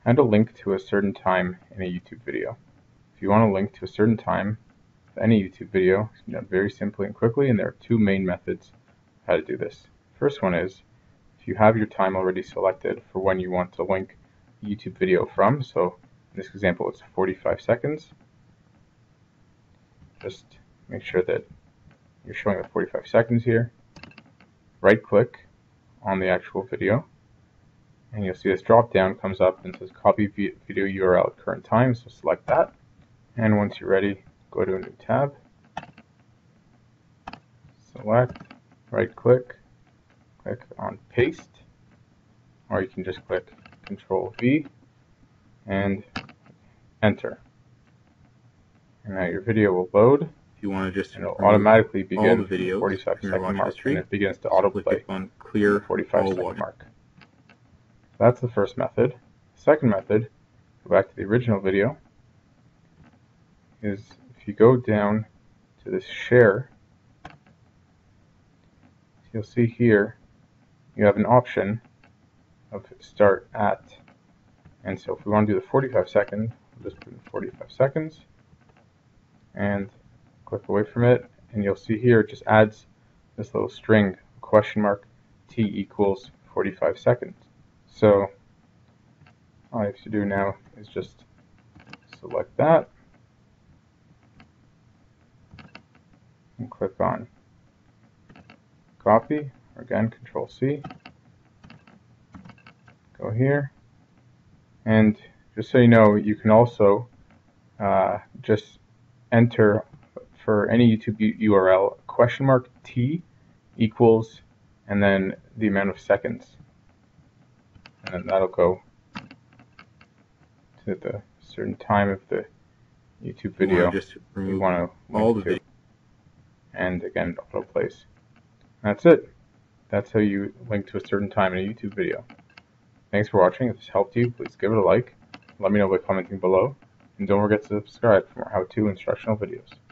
and a link to a certain time in a YouTube video. If you want to link to a certain time of any YouTube video, it's done very simply and quickly, and there are two main methods how to do this. First one is, if you have your time already selected for when you want to link a YouTube video from, so in this example it's 45 seconds, just make sure that you're showing the 45 seconds here. Right click on the actual video, and you'll see this drop down comes up and says copy video URL at current time, so select that. And once you're ready, go to a new tab, select, right click, click on paste, or you can just click CTRL V and enter. And now your video will load. If you want to just it'll automatically begin all the videos 45-second mark, history, and it begins to autoplay on clear 45-second mark. That's the first method. The second method, go back to the original video, is if you go down to this share, you'll see here you have an option of start at, and so if we want to do the 45 seconds, we'll just put in 45 seconds and click away from it, and you'll see here it just adds this little string, question mark, t equals 45 seconds. So all I have to do now is just select that and click on copy, or again Control C, go here, and just so you know, you can also just enter for any YouTube URL question mark t equals and then the amount of seconds, and then that'll go to the certain time of the YouTube video you want to link to, and again it auto plays. That's it. That's how you link to a certain time in a YouTube video. Thanks for watching. If this helped you, please give it a like. Let me know by commenting below, and don't forget to subscribe for more how-to instructional videos.